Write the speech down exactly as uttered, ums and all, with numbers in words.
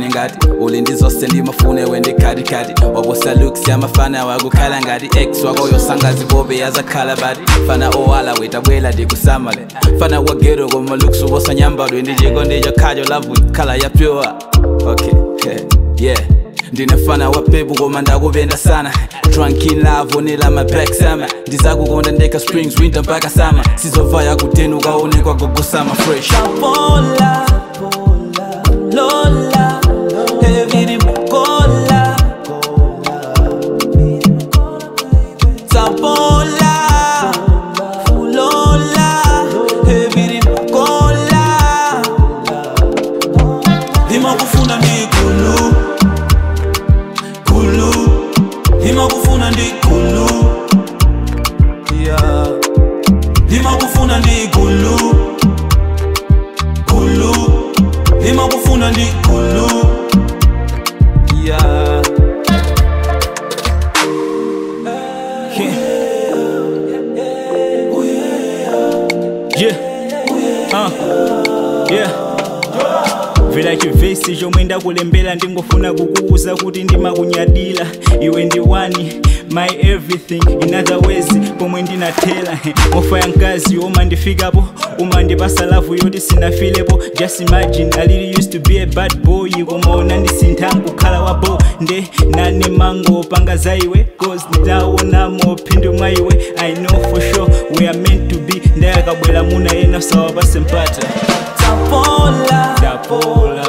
fani ngati uli ndizose ndimafune wende kati kati wabosa looks yamafana wakukhala ngati ex wako yosangazi bobe yazakhala bati fana owala weta bwela ndikusamale fana wagero koma looks ubosa nyambadwe ndijiko ndijo khajo love with color ya pure. Okay, yeah, ndinefana wapepu koma ndakupenda sana drunk in love onela my back sama ndizakukonda ndeka springs winter mpaka summer sizovaya kutenu kaonekwa gogosama fresh Sapola, Lola, Eviri Mukola, Sapola, Lola, Eviri Mukola. Hima kufuna ndi kulu, kulu. Hima kufuna ndi kulu, yeah. Hima kufuna ndi kulu. Hima kufuna ndi kulu, yeah. Yeah, uh, yeah. Vela chivesi chomwe ndakulembera ndingofuna kukuuza kuti ndimakunyadila iwe ndi wani my everything in other ways pomwe ndinathela ofa ya nkazi omandifikapo umandipasa lavu yoti sinafilepo just imagine I really used to be a bad boy koma ona ndisinthangu kukhala wabo nde nane mango panga za iwe cause ndawonamo phindu mwa iwe I know for sure we are meant to be ndayakabwela muna yena sawapase mpata Sapola, Sapola